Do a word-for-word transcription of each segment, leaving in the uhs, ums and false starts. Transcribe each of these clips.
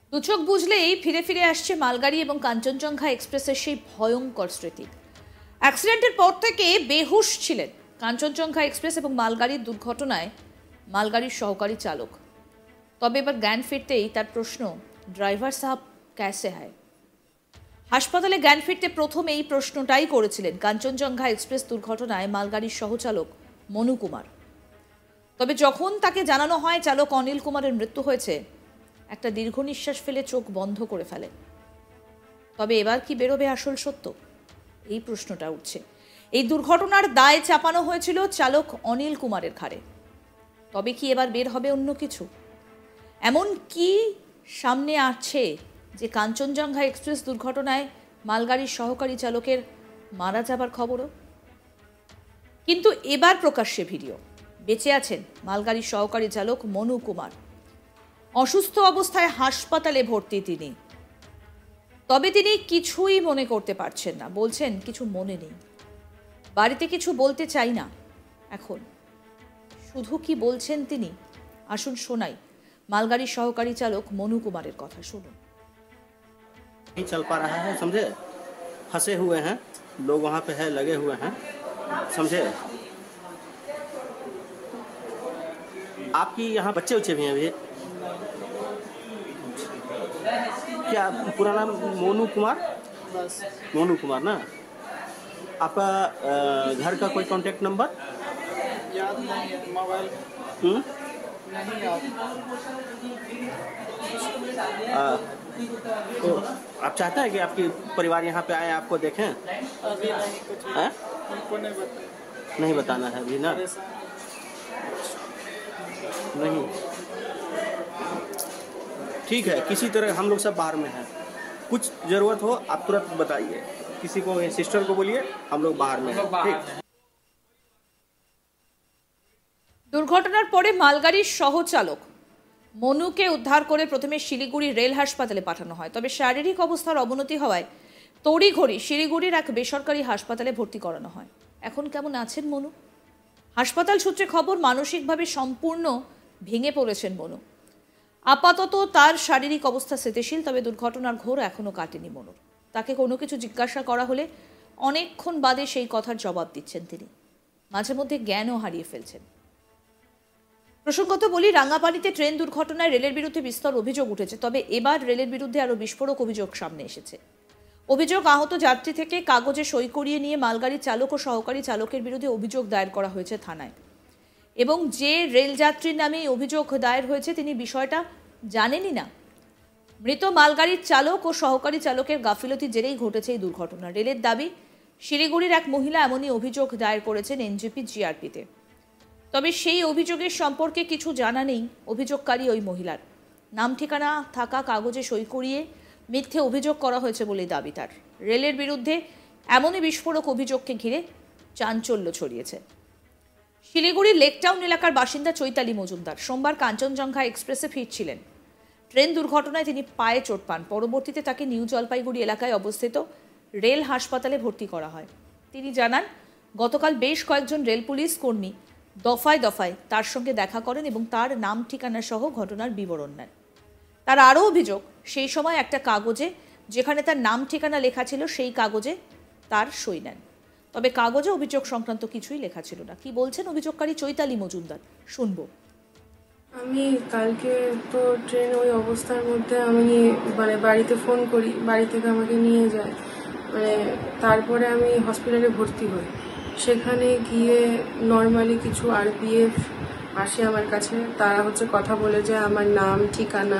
দুচোখ বুঝলেই ফিরে ফিরে আসছে মালগাড়ি এবং কাঞ্চনজঙ্ঘা এক্সপ্রেসের সেই ভয়ঙ্কর স্মৃতি। অ্যাক্সিডেন্টের পর থেকে বেহুশ ছিলেন কাঞ্চনজঙ্ঘা এক্সপ্রেস এবং মালগাড়ির দুর্ঘটনায় মালগাড়ির সহকারী চালক। তবে এবার জ্ঞান ফিরতেই তার প্রশ্ন, ড্রাইভার সাহেব ক্যাসে হয়? হাসপাতালে জ্ঞান ফিরতে প্রথম এই প্রশ্নটাই করেছিলেন কাঞ্চনজঙ্ঘা এক্সপ্রেস দুর্ঘটনায় মালগাড়ির সহচালক মনু কুমার। তবে যখন তাকে জানানো হয় চালক অনিল কুমারের মৃত্যু হয়েছে, একটা দীর্ঘ নিঃশ্বাস ফেলে চোখ বন্ধ করে ফেলে। তবে এবার কি বেরোবে আসল সত্য, এই প্রশ্নটা উঠছে। এই দুর্ঘটনার দায় চাপানো হয়েছিল চালক অনিল কুমারের ঘাড়ে। তবে কি এবার বের হবে অন্য কিছু? এমন কি সামনে আসছে যে কাঞ্চনজঙ্ঘা এক্সপ্রেস দুর্ঘটনায় মালগাড়ির সহকারী চালকের মারা যাবার খবরও? কিন্তু এবার প্রকাশ্যে ভিডিও। বেঁচে আছেন মালগাড়ির সহকারী চালক মনু কুমার। অসুস্থ অবস্থায় হাসপাতালে ভর্তি তিনি। তবে তিনি কিছুই মনে করতে পারছেন না, বলছেন কিছু মনে নেই, বাড়িতে কিছু বলতে চাই না এখন। শুধু কি বলছেন তিনি, আসুন শোনাই মালগাড়ির সহকারী চালক মনু কুমারের কথা। শুনুন। नहीं चल पा रहा है, समझे, फंसे हुए हैं लोग, वहाँ पे है लगे हुए हैं, समझे। आपकी यहाँ बच्चे उच्चे भी हैं अभी? क्या पूरा नाम मोनू कुमार? बस मोनू कुमार ना। आपका घर का कोई कांटेक्ट नंबर याद नहीं है? मोबाइल हम्म नहीं याद। तो आप चाहते हैं कि आपकी परिवार यहाँ पे आए, आपको देखें? अभी नहीं, कुछ है? हमको नहीं बताया। नहीं बताना है अभी ना? नहीं, ठीक है, किसी तरह हम लोग सब बाहर में हैं। कुछ जरूरत हो आप तुरंत बताइए, किसी को, सिस्टर को बोलिए, हम लोग बाहर में हैं, ठीक। দুর্ঘটনার পরে মালগাড়ির সহচালক মনুকে উদ্ধার করে প্রথমে শিলিগুড়ি রেল হাসপাতালে পাঠানো হয়। তবে শারীরিক অবস্থার অবনতি হওয়ায় তড়িঘড়ি শিলিগুড়ির এক বেসরকারি হাসপাতালে ভর্তি করানো হয়। এখন কেমন আছেন মনু? হাসপাতাল সূত্রে খবর, মানসিকভাবে সম্পূর্ণ ভেঙে পড়েছেন মনু। আপাতত তার শারীরিক অবস্থা স্থিতিশীল, তবে দুর্ঘটনার ঘোর এখনও কাটেনি মনুর। তাকে কোনো কিছু জিজ্ঞাসা করা হলে অনেকক্ষণ বাদে সেই কথার জবাব দিচ্ছেন তিনি। মাঝে মধ্যে জ্ঞানও হারিয়ে ফেলছেন। প্রসঙ্গত বলি, রাঙ্গাপানিতে ট্রেন দুর্ঘটনায় রেলের বিরুদ্ধে বিস্তর অভিযোগ উঠেছে। তবে এবার রেলের বিরুদ্ধে আরও বিস্ফোরক অভিযোগ সামনে এসেছে। অভিযোগ, আহত যাত্রী থেকে কাগজে সই করিয়ে নিয়ে মালগাড়ির চালক ও সহকারী চালকের বিরুদ্ধে অভিযোগ দায়ের করা হয়েছে থানায়। এবং যে রেলযাত্রীর নামে অভিযোগ দায়ের হয়েছে তিনি বিষয়টা জানেনই না। মৃত মালগাড়ির চালক ও সহকারী চালকের গাফিলতির জেরেই ঘটেছে এই দুর্ঘটনা। রেলের দাবি, শিলিগুড়ির এক মহিলা এমনই অভিযোগ দায়ের করেছেন এনজিপি জিআরপিতে। তবে সেই অভিযোগের সম্পর্কে কিছু জানা নেই অভিযোগকারী ওই মহিলার। নাম ঠিকানা থাকা কাগজে সই করিয়ে মিথ্যে অভিযোগ করা হয়েছে বলেই দাবি তার। রেলের বিরুদ্ধে এমনই বিস্ফোরক অভিযোগকে ঘিরে চাঞ্চল্য ছড়িয়েছে। শিলিগুড়ির লেকটাউন এলাকার বাসিন্দা চৈতালি মজুমদার সোমবার কাঞ্চনজঙ্ঘা এক্সপ্রেসে ফিরছিলেন। ট্রেন দুর্ঘটনায় তিনি পায়ে চোট পান। পরবর্তীতে তাকে নিউ জলপাইগুড়ি এলাকায় অবস্থিত রেল হাসপাতালে ভর্তি করা হয়। তিনি জানান, গতকাল বেশ কয়েকজন রেল পুলিশ কর্মী দফায় দফায় তার সঙ্গে দেখা করেন এবং তার নাম ঠিকানা সহ ঘটনার বিবরণ নেন। তার আরও অভিযোগ, সেই সময় একটা কাগজে যেখানে তার নাম ঠিকানা লেখা ছিল সেই কাগজে তার সই নেন। তবে কাগজে অভিযোগ সংক্রান্ত কিছুই লেখা ছিল না। কি বলছেন অভিযোগকারী চৈতালি মজুমদার, শুনবো। আমি কালকে তো ট্রেন ওই অবস্থার মধ্যে আমি মানে বাড়িতে ফোন করি, বাড়ি থেকে আমাকে নিয়ে যায়, মানে তারপরে আমি হসপিটালে ভর্তি হই। সেখানে গিয়ে নর্মালি কিছু আরপিএফ আসে আমার কাছে, তারা হচ্ছে কথা বলে যে আমার নাম ঠিকানা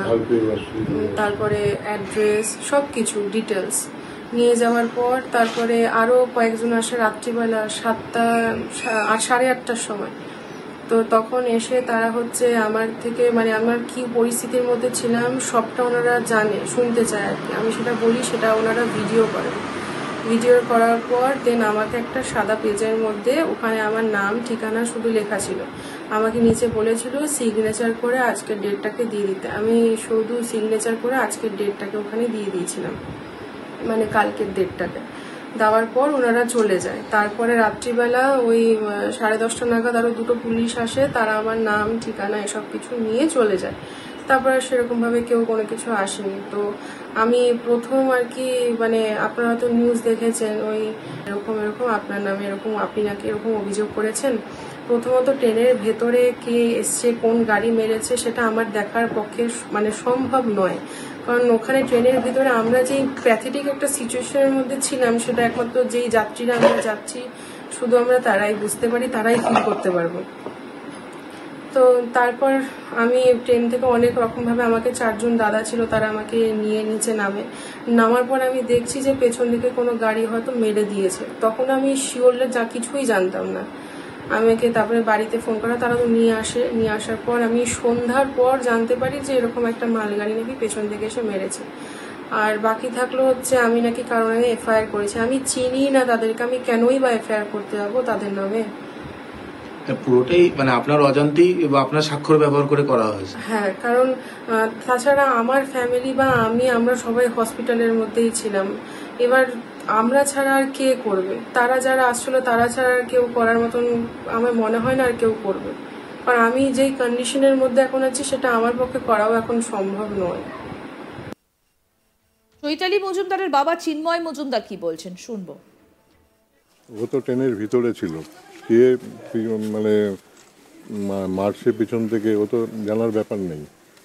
তারপরে অ্যাড্রেস সব কিছু ডিটেলস নিয়ে যাওয়ার পর তারপরে আরও কয়েকজন আসে রাত্রিবেলা সাতটা আর সাড়ে আটটার সময়। তো তখন এসে তারা হচ্ছে আমার থেকে মানে আমার কি পরিস্থিতির মধ্যে ছিলাম সবটা ওনারা জানে, শুনতে চায় আর কি। আমি সেটা বলি, সেটা ওনারা ভিডিও করেন। ভিডিও করার পর দেন আমাকে একটা সাদা পেজের মধ্যে ওখানে আমার নাম ঠিকানা শুধু লেখা ছিল। আমাকে নিচে বলেছিল সিগনেচার করে আজকের ডেটটাকে দিয়ে দিতে। আমি শুধু সিগনেচার করে আজকের ডেটটাকে ওখানে দিয়ে দিয়েছিলাম, মানে কালকের ডেটটাকে। দেওয়ার পর ওনারা চলে যায়। তারপরে রাত্রিবেলা ওই সাড়ে দশটা নাগাদ আরও দুটো পুলিশ আসে, তারা আমার নাম ঠিকানা এসব কিছু নিয়ে চলে যায়। তারপরে সেরকমভাবে কেউ কোনো কিছু আসেনি। তো আমি প্রথম আর কি মানে আপনারা হয়তো নিউজ দেখেছেন, ওই এরকম এরকম আপনার নামে এরকম আপনি নাকি এরকম অভিযোগ করেছেন। প্রথমত ট্রেনের ভেতরে কে এসছে, কোন গাড়ি মেরেছে, সেটা আমার দেখার পক্ষে মানে সম্ভব নয়। কারণ ওখানে ট্রেনের ভিতরে আমরা যেই প্যাথেটিক একটা সিচুয়েশনের মধ্যে ছিলাম, সেটা একমাত্র যেই যাত্রীরা আমরা যাচ্ছি শুধু আমরা তারাই বুঝতে পারি, তারাই ফিল করতে পারবো। তো তারপর আমি ট্রেন থেকে অনেক রকমভাবে আমাকে চারজন দাদা ছিল, তারা আমাকে নিয়ে নিচে নামে। নামার পর আমি দেখছি যে পেছন দিকে কোনো গাড়ি হয়তো মেরে দিয়েছে। তখন আমি শিওরলে যা কিছুই জানতাম না। আমাকে তারপরে বাড়িতে ফোন করা, তারা তো নিয়ে আসে। নিয়ে আসার পর আমি সন্ধ্যার পর জানতে পারি যে এরকম একটা মালগাড়ি নাকি পেছন দিকে এসে মেরেছে। আর বাকি থাকলো হচ্ছে আমি নাকি কারণ আমি এফআইআর করেছি। আমি চিনি না তাদেরকে, আমি কেনই বা এফআইআর করতে যাবো তাদের নামে? পুরোটাই মানে আপনার অজান্তেই বা আপনার স্বাক্ষর ব্যবহার করে করা হয়েছে? হ্যাঁ, কারণ তাছাড়া আমার ফ্যামিলি বা আমি আমরা সবাই হসপিটালের মধ্যেই ছিলাম। এবার আমরা ছাড়া আর কে করবে? তারা যারা আসছিল তারা ছাড়া আর কেউ করার মতন আমার মনে হয় না আর কেউ করবে। কারণ আমি যেই কন্ডিশনের মধ্যে এখন আছি সেটা আমার পক্ষে করাও এখন সম্ভব নয়। চৈতালি মজুমদারের বাবা চিন্ময় মজুমদার কি বলছেন শুনবো। ও তো ট্রেনের ভিতরে ছিল, কে মানে মার্চে পিছন থেকে ও তো জানার ব্যাপার নেই।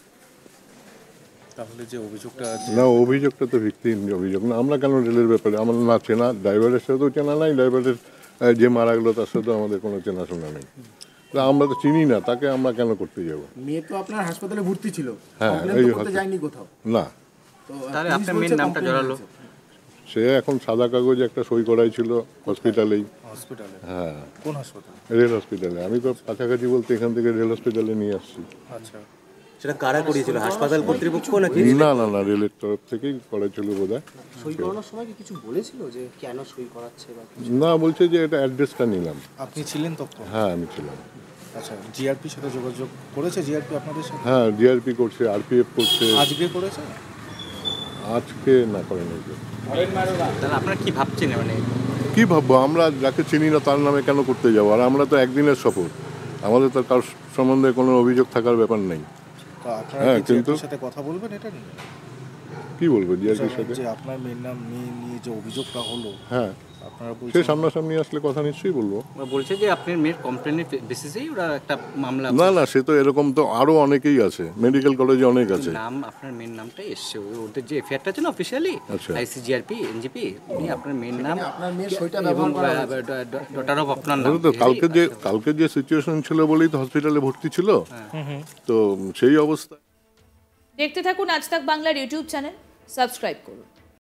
তাহলে যে অভিযোগটা না, অভিযোগটা তো ভিত্তিহীন অভিযোগ না। আমরা কেন রেলের ব্যাপারে আমার না চেনা, ড্রাইভারের সাথেও চেনা নাই, ড্রাইভারের যে মারা গেলো তার সাথেও আমাদের কোনো চেনাশোনা নেই। আমরা তো চিনি না, তাকে আমরা কেন করতে যাব? মেয়ে তো আপনার হাসপাতালে ভর্তি ছিল, হ্যাঁ, এই যায়নি কোথাও না। তাহলে আপনার মেয়ের নামটা জড়ালো? সে এখন সাদা কাগজে একটা সই করাই ছিল হসপিটালেই। হসপিটালে? হ্যাঁ। কোন হাসপাতাল? রেল হসপিটালে। আমি তো কাছাকাছি বলতে এখান থেকে রেল হসপিটালে নিয়ে আসছি। আচ্ছা, সেটা কারা করিয়েছিল, হাসপাতাল কর্তৃপক্ষ নাকি? না না না, রেলের তরফ থেকেই করেছিল বোধহয়। সই করানোর সময় কি কিছু বলেছিল যে কেন সই করাচ্ছে বা কিছু? না, বলছে যে এটা অ্যাড্রেসটা নিলাম। আপনি ছিলেন তখন? হ্যাঁ, আমি ছিলাম। আচ্ছা, জিআরপির সাথে যোগাযোগ করেছে জিআরপি আপনাদের সাথে? হ্যাঁ, জিআরপি করছে, আরপিএফ করছে। আজকে করেছে? আজকে না করে নাই। তাহলে আপনারা কি ভাবছেন? মানে কি ভাববো, আমরা যাকে চিনি না তার নামে কেন করতে যাবো? আর আমরা তো একদিনের সফর, আমাদের তো কার সম্বন্ধে কোনো অভিযোগ থাকার ব্যাপার নেই। তো আপনারা হ্যাঁ, কি কিন্তু জিআরপির সাথে কথা বলবেন এটা নিয়ে? কি বলবো জিআরপির সাথে? যে আপনার মেয়ের নাম মেয়ে নিয়ে যে অভিযোগটা হলো, হ্যাঁ, আপনারা সে বলছেন সামনাসামনি আসলে কথা নিশ্চয়ই বলবো। বলছে যে আপনার মেয়ের কমপ্লেনের বেসিসেই ওরা একটা মামলা। না না, সে তো এরকম তো আরো অনেকেই আছে, মেডিকেল কলেজে অনেক আছে। নাম আপনার মেয়ের নামটাই এসছে ওদের যে এফআইআরটা আছে না অফিসিয়ালি, আচ্ছা। আইসিজিআরপি এনজিপি, উনি আপনার মেয়ের নাম আপনার মেয়ের সইটা এবং ব্যবহার করা ডটার অফ আপনার নাম। তো কালকে যে কালকে যে সিচুয়েশন ছিল বলেই তো হসপিটালে ভর্তি ছিল। তো সেই অবস্থা। দেখতে থাকুন আজ তাক বাংলার ইউটিউব চ্যানেল, সাবস্ক্রাইব করুন।